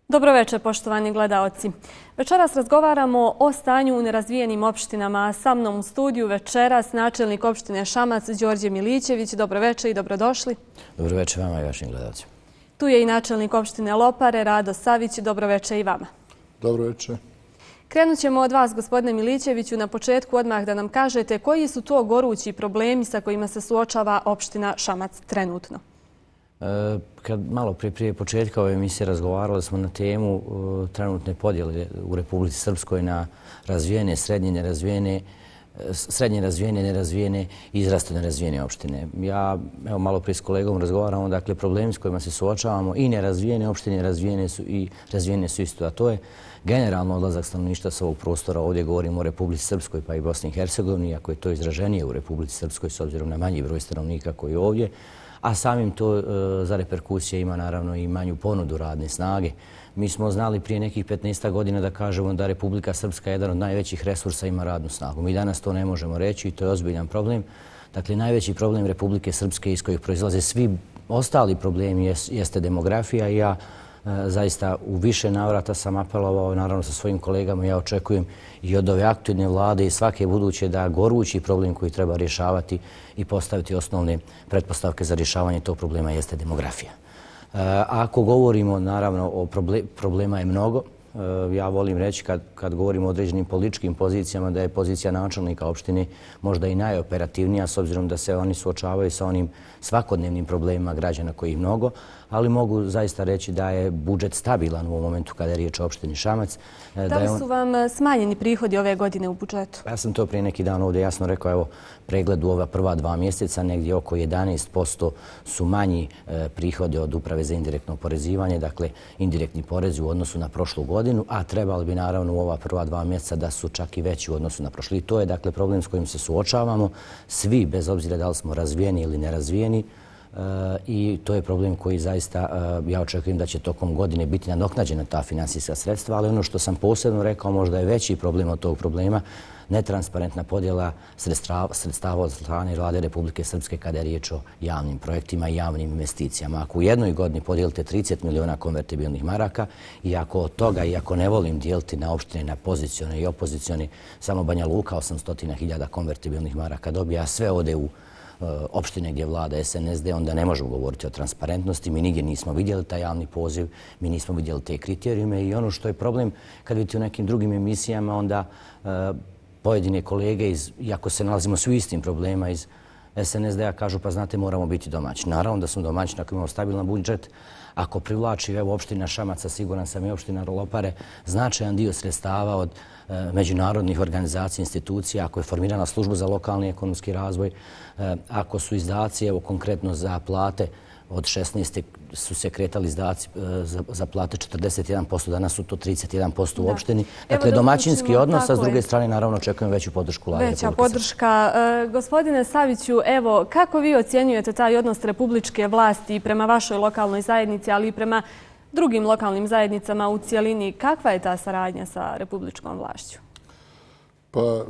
Dobro večer, poštovani gledaoci. Večeras razgovaramo o stanju u nerazvijenim opštinama. Sa mnom u studiju večeras načelnik opštine Šamac, Đorđe Milićević. Dobro večer i dobrodošli. Dobro večer vama i vašim gledalcima. Tu je i načelnik opštine Lopare, Rado Savić. Dobro večer i vama. Dobro večer. Krenut ćemo od vas, gospodine Milićeviću, na početku odmah da nam kažete koji su to gorući problemi sa kojima se suočava opština Šamac trenutno. Kad malo prije početka ove emisije razgovarali smo na temu trenutne podjele u Republici Srpskoj na razvijene, srednje razvijene, nerazvijene i izrazito nerazvijene opštine. Ja malo prije s kolegom razgovaramo, dakle problemi s kojima se suočavamo i nerazvijene opštine, razvijene su isto, a to je generalno odlazak stanovništva s ovog prostora. Ovdje govorimo o Republici Srpskoj pa i Bosni i Hercegovini, ako je to izraženije u Republici Srpskoj s obzirom na manji broj stanovnika koji je ovdje, a samim to za reperkusije ima naravno i manju ponudu radne snage. Mi smo znali prije nekih 15 godina da kažemo da Republika Srpska jedan od najvećih resursa ima radnu snagu. Mi danas to ne možemo reći i to je ozbiljan problem. Dakle, najveći problem Republike Srpske iz kojih proizlaze svi ostali problemi jeste demografija i ja zaista u više navrata sam apelovao, naravno sa svojim kolegama, ja očekujem i od ove aktualne vlade i svake buduće da gorući problem koji treba rješavati i postaviti osnovne pretpostavke za rješavanje tog problema jeste demografija. Ako govorimo, naravno, o problema je mnogo. Ja volim reći kad govorimo o određenim političkim pozicijama da je pozicija načelnika opštine možda i najoperativnija s obzirom da se oni suočavaju sa onim svakodnevnim problemima građana koji je mnogo, ali mogu zaista reći da je budžet stabilan u ovom momentu kada je riječ o opštini Šamac. Da li su vam smanjeni prihodi ove godine u budžetu? Ja sam to prije neki dan ovdje jasno rekao, evo, pregled u ova prva 2 mjeseca, negdje oko 11% su manji prihodi od Uprave za indirektno oporezivanje, dakle indirektni porezi u odnosu na prošlu godinu, a trebali bi naravno u ova prva 2 mjeseca da su čak i veći u odnosu na prošli. I to je dakle problem s kojim se suočavamo, svi bez obzira da li smo razvijeni ili nerazvijeni, i to je problem koji zaista ja očekujem da će tokom godine biti nadoknađena ta finansijska sredstva, ali ono što sam posebno rekao možda je veći problem od tog problema, netransparentna podjela sredstava od strane Vlade Republike Srpske kada je riječ o javnim projektima i javnim investicijama. Ako u jednoj godini podijelite 30 miliona konvertibilnih maraka i ako od toga, iako ne volim dijeliti na opštine, na pozicione i opozicione, samo Banja Luka 800.000 konvertibilnih maraka dobija, sve ode u opštine gdje vlada SNSD, onda ne možemo govoriti o transparentnosti. Mi nigdje nismo vidjeli taj javni poziv, mi nismo vidjeli te kriterijume i ono što je problem kad vidite u nekim drugim emisijama, onda pojedine kolege, iako se nalazimo svi istim problema iz SNSD-a, kažu pa znate moramo biti domaći. Naravno da smo domaći ako imamo stabilan budžet. Ako privlači evo opština Šamaca, siguran sam i opština Lopare, značajan dio sredstava od međunarodnih organizacija, institucija, ako je formirana služba za lokalni ekonomski razvoj, ako su izdaci, evo konkretno za plate, od 16. su se kretali izdaci za plate 41%, danas su to 31% u opštini. Dakle, domaćinski odnos, a s druge strane naravno očekujem veću podršku Vlade Republike Srpske. Veća podrška. Gospodine Saviću, evo, kako vi ocjenjujete taj odnos republičke vlasti prema vašoj lokalnoj zajednici, ali i prema drugim lokalnim zajednicama u cijelini? Kakva je ta saradnja sa republičkom vlašću? Pa,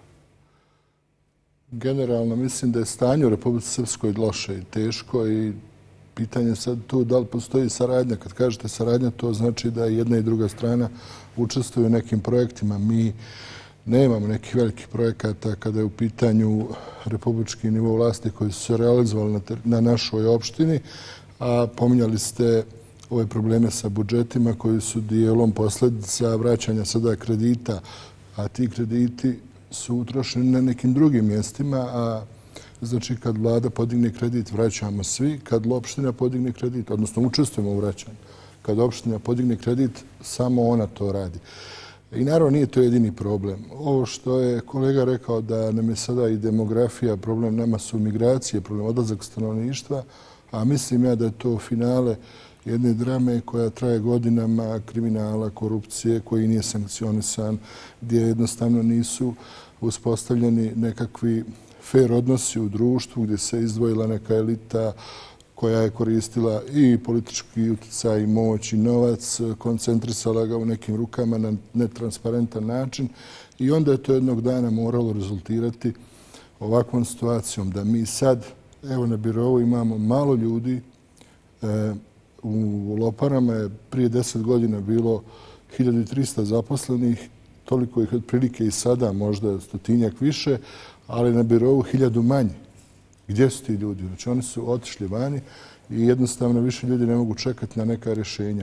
generalno mislim da je stanje u Republici Srpskoj loše i teško i pitanje sad tu da li postoji saradnja. Kad kažete saradnja, to znači da jedna i druga strana učestvuju u nekim projektima. Mi nemamo nekih velikih projekata kada je u pitanju republički nivo vlasti koji su se realizovali na našoj opštini, a pominjali ste ove probleme sa budžetima koji su dijelom posljedica vraćanja sada kredita, a ti krediti su utrošeni na nekim drugim mjestima, a znači kad vlada podigne kredit vraćamo svi, kad opština podigne kredit, odnosno učestvujemo u vraćanju, kad opština podigne kredit samo ona to radi. I naravno nije to jedini problem. Ovo što je kolega rekao da nam je sada i demografija problem, nama su migracije, problem odlazak stanovništva, a mislim ja da je to finale jedne drame koja traje godinama, kriminala, korupcije, koji nije sankcionisan, gdje jednostavno nisu uspostavljeni nekakvi fair odnosi u društvu, gdje se izdvojila neka elita koja je koristila i politički utjecaj, i moć, i novac, koncentrisala ga u nekim rukama na netransparentan način i onda je to jednog dana moralo rezultirati ovakvom situacijom da mi sad, evo na birovu imamo malo ljudi, U Loparama je prije 10 godina bilo 1300 zaposlenih, toliko ih otprilike i sada, možda stotinjak više, ali na birovu 1000 manje. Gdje su ti ljudi? Znači oni su otišli vani i jednostavno više ljudi ne mogu čekati na neka rješenja.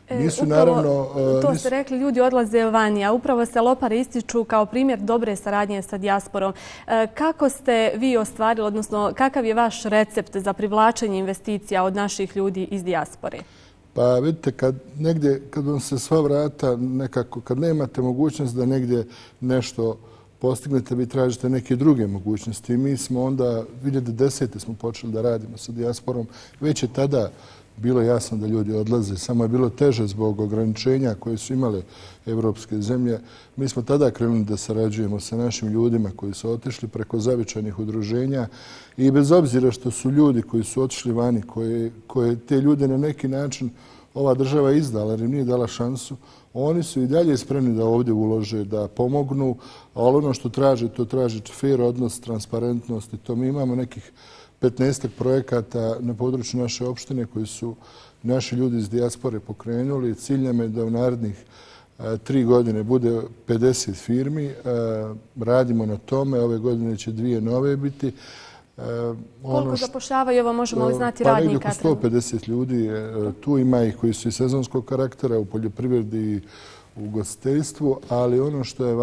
To ste rekli, ljudi odlaze vani, a upravo se Lopare ističu kao primjer dobre saradnje sa dijasporom. Kako ste vi ostvarili, odnosno kakav je vaš recept za privlačenje investicija od naših ljudi iz dijaspore? Pa vidite, kad vam se sva vrata nekako, kad nemate mogućnost da negdje nešto postignete, vi tražite neke druge mogućnosti. Mi smo onda, 2010. smo počeli da radimo sa dijasporom. Već je tada bilo jasno da ljudi odlaze, samo je bilo teže zbog ograničenja koje su imale evropske zemlje. Mi smo tada krenuli da sarađujemo sa našim ljudima koji su otišli preko zavičajnih udruženja i bez obzira što su ljudi koji su otišli vani, koje te ljude na neki način ova država izdala jer im nije dala šansu, oni su i dalje spremni da ovdje ulože, da pomognu, ali ono što traže, to traže fair odnos, transparentnost i to mi imamo nekih 15 projekata na području naše opštine koji su naši ljudi iz dijaspore pokrenuli. Cilj nam je da u narednih 3 godine bude 50 firmi. Radimo na tome. Ove godine će 2 nove biti. Koliko zapošljavaju, ovo možemo li znati radnika? Pa negdje oko 150 ljudi. Tu ima ih koji su iz sezonskog karaktera u poljoprivredi i u ugostiteljstvu, ali ono što je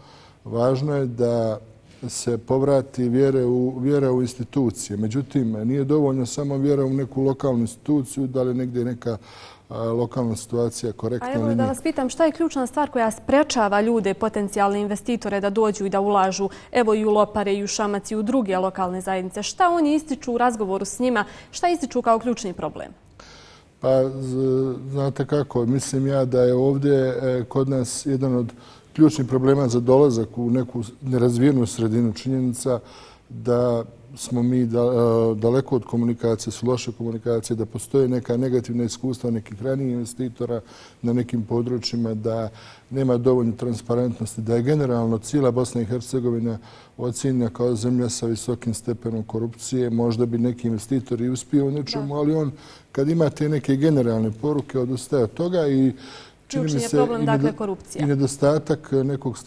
važno je da se povrati vjera u institucije. Međutim, nije dovoljno samo vjera u neku lokalnu instituciju, da li negdje neka lokalna situacija korektna ili nije. A evo da vas pitam, šta je ključna stvar koja sprečava ljude, potencijalne investitore, da dođu i da ulažu evo i u Lopare, i u Šamac, i u druge lokalne zajednice? Šta oni ističu u razgovoru s njima? Šta ističu kao ključni problem? Pa, znate kako, mislim ja da je ovdje kod nas jedan od ključnih problema za dolazak u neku nerazvijenu sredinu, činjenica da smo mi daleko od komunikacije, su loše komunikacije, da postoje neka negativna iskustva nekih ranijih investitora na nekim područjima, da nema dovoljno transparentnosti, da je generalno cijela Bosna i Hercegovina ocjenjena kao zemlja sa visokim stepenom korupcije. Možda bi neki investitori uspio u nečemu, ali on kad ima te neke generalne poruke odustaje od toga i ključni je problem, dakle, korupcija. I nedostatak nekog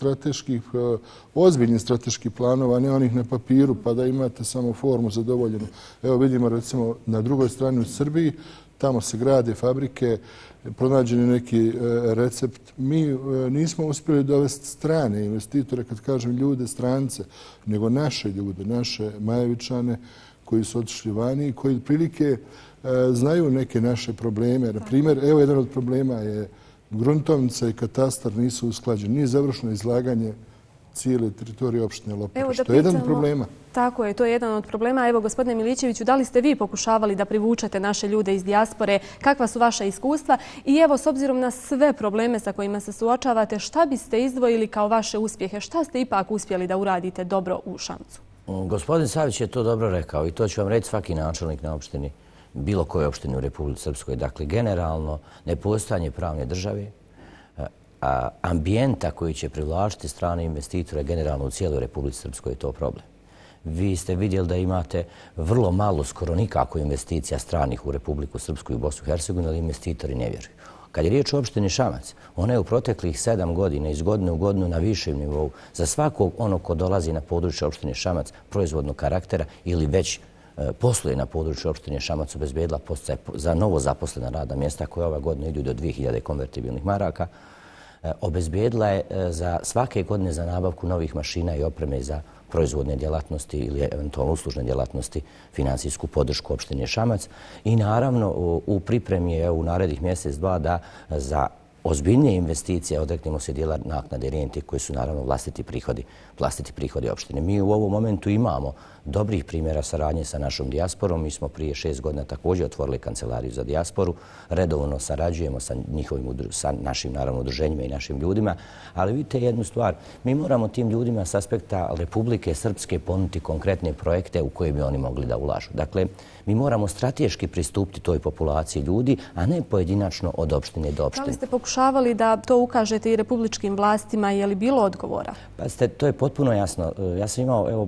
ozbiljnih strateških planova, ne onih na papiru, pa da imate samo formu zadovoljenu. Evo vidimo recimo na drugoj strani u Srbiji, tamo se grade fabrike, pronađen je neki recept. Mi nismo uspjeli dovesti strane investitore, kad kažem ljude, strance, nego naše ljude, naše Majevičane koji su otišli vani i koji prilike znaju neke naše probleme. Na primjer, evo jedan od problema je gruntovnica i katastar nisu usklađeni. Nije završeno izlaganje cijele teritorije opštine Lopare, što je jedan od problema. Tako je, to je jedan od problema. Evo, gospodine Milićeviću, da li ste vi pokušavali da privučete naše ljude iz dijaspore? Kakva su vaša iskustva? I evo, s obzirom na sve probleme sa kojima se suočavate, šta biste izdvojili kao vaše uspjehe? Šta ste ipak uspjeli da uradite dobro u Šamcu? Gospodin Savić je to dobro rekao i to ću vam reći svaki načelnik na opštini, bilo koje opštine u Republici Srpskoj. Dakle, generalno, nepostojanje pravne države, ambijenta koji će privlačiti strane investitore generalno u cijeloj Republici Srpskoj je to problem. Vi ste vidjeli da imate vrlo malo, skoro nikako investicija stranih u Republiku Srpsku i Bosnu i Hercegovinu, ali investitori ne vjeruju. Kad je riječ o opštini Šamac, ona je u proteklih 7 godina, iz godine u godinu na višem nivou, za svakog onog ko dolazi na područje opštine Šamac proizvodnog karaktera ili već posluje na području opštine Šamac, obezbedila podsticaj za novo zaposlena radna mjesta koja ova godina idu do 2000 konvertibilnih maraka, obezbedila je za svake godine za nabavku novih mašina i opreme za proizvodne djelatnosti ili eventualno uslužne djelatnosti, finansijsku podršku opštine Šamac i naravno u pripremi je u narednih mjesec, dva da za ozbiljnije investicije odreknemo se dijela naknade i rente koji su naravno vlastiti prihodi opštine. Mi u ovom momentu imamo dobrih primjera saradnje sa našom dijasporom. Mi smo prije 6 godina također otvorili kancelariju za dijasporu. Redovno sarađujemo sa našim naravno udruženjima i našim ljudima. Ali vidite jednu stvar, mi moramo tim ljudima s aspekta Republike Srpske ponuditi konkretne projekte u koje bi oni mogli da ulažu. Dakle, mi moramo strateški pristupiti toj populaciji ljudi, a ne pojedinačno od opštine do opštine. Da li ste pokušavali da to ukažete i republičkim vlastima? Je li bilo odgovora? Pa to je potpuno jasno. Ja sam imao, evo,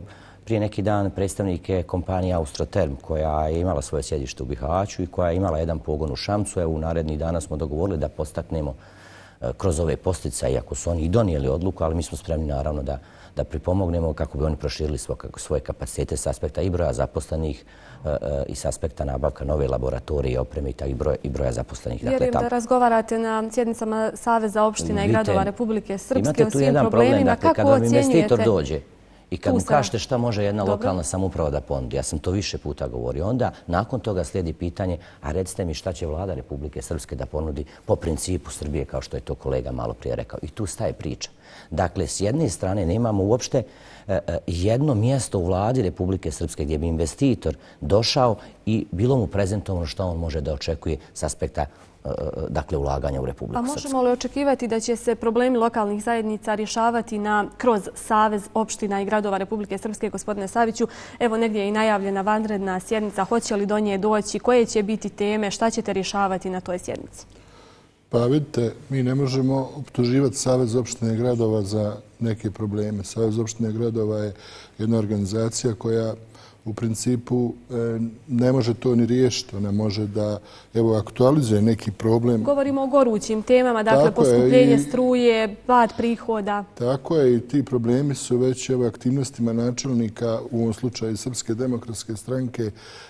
prije neki dan predstavnike kompanije Austroterm, koja je imala svoje sjedište u Bihaću i koja je imala jedan pogon u Šamcu. Evo, u narednih dana smo dogovorili da postaknemo kroz ove posticaje, iako su oni i donijeli odluku, ali mi smo spremni naravno da pripomognemo kako bi oni proširili svoje kapacitete s aspekta i broja zaposlenih i s aspekta nabavka nove laboratorije, opreme i broja zaposlenih. Vjerujem da razgovarate na sjednicama Saveza opština i gradova Republike Srpske o svim problemima. Kad vam investitor dođe i kad mu kažete šta može jedna lokalna samouprava da ponudi, ja sam to više puta govorio, onda nakon toga slijedi pitanje, a recite mi šta će vlada Republike Srpske da ponudi po principu Srbije, kao što je to kolega malo prije rekao. I tu staje priča. Dakle, s jedne strane nemamo uopšte jedno mjesto u vladi Republike Srpske gdje bi investitor došao i bilo mu prezentovano što on može da očekuje s aspekta ulaganja u Republiku Srpsku. A možemo li očekivati da će se problemi lokalnih zajednica rješavati kroz Savez opština i gradova Republike Srpske, gospodine Saviću? Evo, negdje je i najavljena vanredna sjednica. Hoće li do nje doći? Koje će biti teme? Šta ćete rješavati na toj sjednici? Pa vidite, mi ne možemo optuživati Savez opština i gradova za neke probleme. Savez opština i gradova je jedna organizacija koja u principu ne može to ni riješiti. Ona može da aktualizuje neki problem. Govorimo o gorućim temama, dakle poskupljenje struje, pad prihoda. Tako je, i ti problemi su već aktivnostima načelnika, u ovom slučaju Srpske demokratske stranke,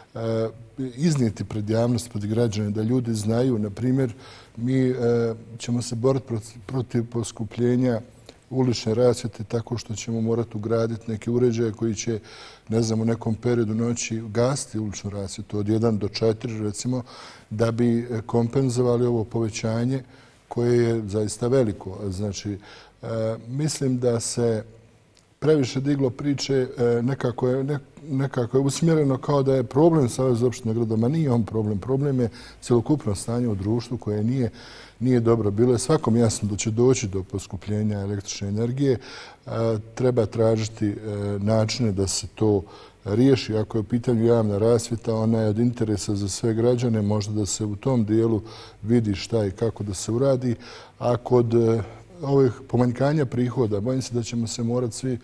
iznijeti pred javnost, pred građane, da ljudi znaju. Na primjer, mi ćemo se boriti protiv poskupljenja ulične rasvjete tako što ćemo morati ugraditi neke uređaje koji će, ne znam, u nekom periodu noći gasiti uličnu rasvjetu od 1 do 4, recimo, da bi kompenzovali ovo povećanje koje je zaista veliko. Znači, mislim da se previše diglo priče, nekako je usmjereno kao da je problem Saveza opština i gradova. Nije on problem. Problem je cjelokupno stanje u društvu koje nije dobro. Bilo je svakom jasno da će doći do poskupljenja električne energije. Treba tražiti načine da se to riješi. Ako je u pitanju javna rasvjeta, ona je od interesa za sve građane. Možda da se u tom dijelu vidi šta i kako da se uradi. A kod ovih pomanjkanja prihoda, bojim se da ćemo se morati svi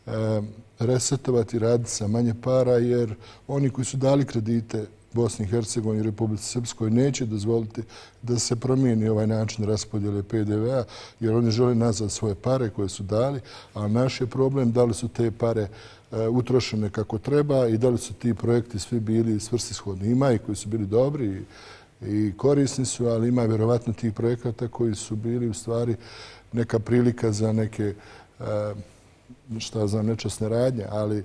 resetovati, raditi sa manje para, jer oni koji su dali kredite Bosni i Hercegovini i Republici Srpskoj neće dozvoliti da se promijeni ovaj način raspodjele PDV-a, jer oni žele nazad svoje pare koje su dali, a naš je problem da li su te pare utrošene kako treba i da li su ti projekti svi bili svrsishodni. Ima i koji su bili dobri i korisni su, ali ima vjerovatno tih projekata koji su bili u stvari neka prilika za neke nečasne radnje, ali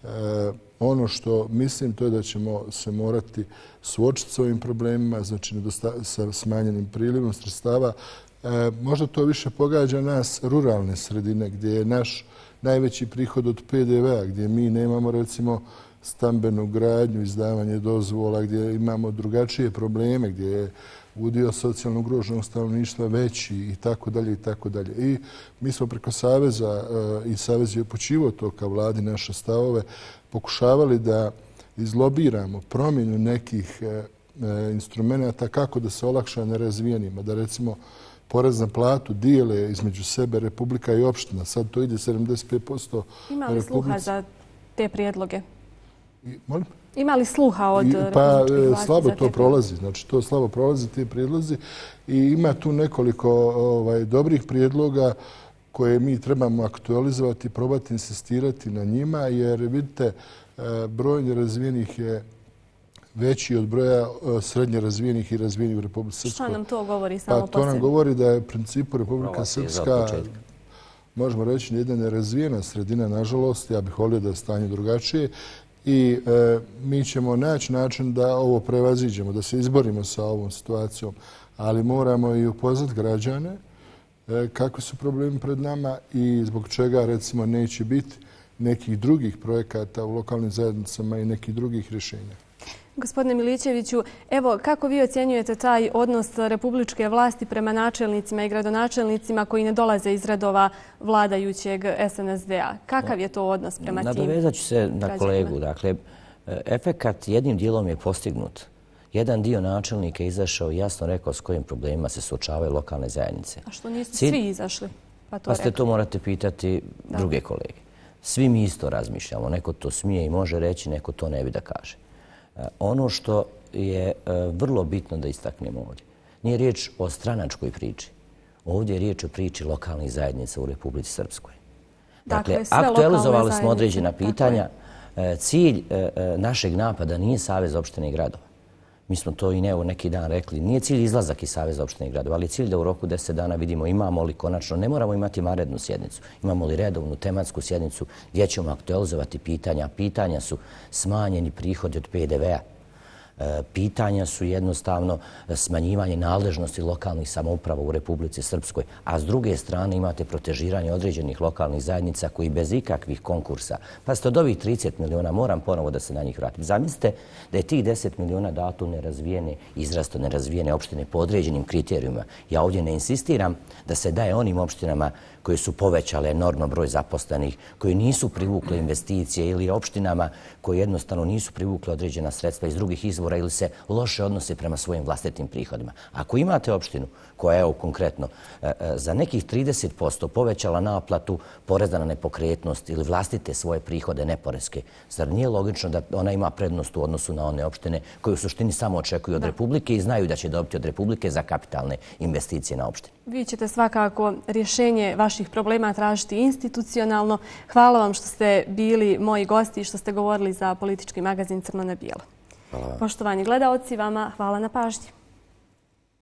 ono što mislim to je da ćemo se morati suočiti s ovim problemima, znači sa smanjenim prilivom sredstava. Možda to više pogađa nas ruralne sredine gdje je naš najveći prihod od PDV-a, gdje mi nemamo recimo stambenu gradnju, izdavanje dozvola, gdje imamo drugačije probleme, gdje je udio socijalno ugroženog stanovništva veći i tako dalje i tako dalje. I mi smo preko Saveza i Savez je upućivao to ka vladi naše stavove, pokušavali da izlobiramo promjenu nekih instrumenta kako da se olakša nerazvijenima, da recimo porez na platu dijele između sebe Republika i opština. Sad to ide 75%. Ima li sluha za te prijedloge? Molim? Ima li sluha od republičkih vlasti? Slabo to prolazi. Znači, to slabo prolazi, ti prijedlozi. I ima tu nekoliko dobrih prijedloga koje mi trebamo aktualizovati i probati insistirati na njima, jer vidite, broj nerazvijenih je veći od broja srednje razvijenih i razvijenih u Republici Srpskoj. Šta nam to govori samo po sebi? To nam govori da je u principu Republika Srpska, možemo reći, jedna nerazvijena sredina, nažalost. Ja bih volio da je stanje drugačije. I mi ćemo naći način da ovo prevaziđemo, da se izborimo sa ovom situacijom, ali moramo i upoznati građane kakvi su problemi pred nama i zbog čega, recimo, neće biti nekih drugih projekata u lokalnim zajednicama i nekih drugih rješenja. Gospodine Milićeviću, evo, kako vi ocjenjujete taj odnos republičke vlasti prema načelnicima i gradonačelnicima koji ne dolaze iz redova vladajućeg SNSD-a? Kakav je to odnos prema tim građanima? Nadovezat ću se na kolegu. Dakle, efekat jednim dijelom je postignut. Jedan dio načelnika je izašao i jasno rekao s kojim problemima se suočavaju lokalne zajednice. A što nisu svi izašli? Pa to morate pitati druge kolege. Svi mi isto razmišljamo. Neko to smije i može reći, neko to ne bi da kaže. Ono što je vrlo bitno da istaknemo ovdje, nije riječ o stranačkoj priči. Ovdje je riječ o priči lokalnih zajednica u Republici Srpskoj. Dakle, aktualizovali smo određena pitanja. Cilj našeg napada nije Savez opština i gradova. Mi smo to i neki dan rekli. Nije cilj izlazak iz Saveza opština i gradova, ali cilj da u roku 10 dana vidimo imamo li konačno, ne moramo imati vanrednu sjednicu, imamo li redovnu tematsku sjednicu gdje ćemo aktualizovati pitanja. Pitanja su smanjeni prihodi od PDV-a. Pitanja su jednostavno smanjivanje nadležnosti lokalnih samouprava u Republici Srpskoj, a s druge strane imate protežiranje određenih lokalnih zajednica koji bez ikakvih konkursa, pa ste od ovih 30 miliona, moram ponovo da se na njih vratim. Zamislite da je tih 10 miliona dato nerazvijene, izrasto nerazvijene opštine po određenim kriterijima. Ja ovdje ne insistiram da se daje onim opštinama koje su povećale enormno broj zaposlenih, koji nisu privukle investicije ili opštinama koje jednostavno nisu privukle određena sredstva iz drugih izvora ili se loše odnose prema svojim vlastitim prihodima. Ako imate opštinu koja je konkretno za nekih 30% povećala naplatu poreza na nepokretnost ili vlastite svoje prihode neporeske, zar nije logično da ona ima prednost u odnosu na one opštine koje u suštini samo očekuju od Republike i znaju da će dobiti od Republike za kapitalne investicije na opštini? Vi ćete svakako rješenje vaših problema tražiti institucionalno. Hvala vam što ste bili moji gosti i što ste govorili za politički magazin Crno na bijelo. Poštovani gledaoci, vama hvala na pažnji.